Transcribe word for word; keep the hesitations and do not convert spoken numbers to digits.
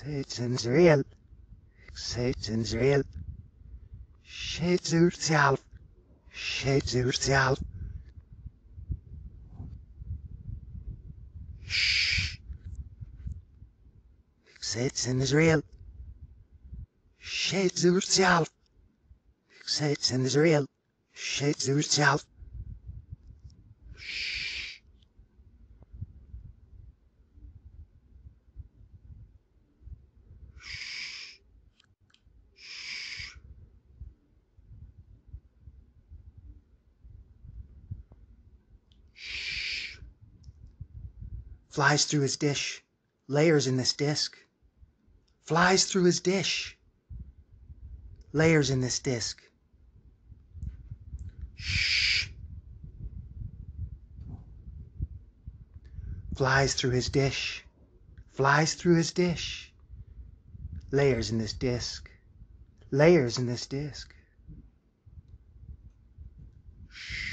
Satan's real. Satan's real. Shades yourself. Shades yourself. Shh. Satan is real. Shades yourself. Satan is real. Shades yourself. Shh. Shh. Shh. Flies through his dish. Layers in this disc. Flies through his dish. Layers in this disc. Shh. Flies through his dish. Flies through his dish. Layers in this disc. Layers in this disc. Shh.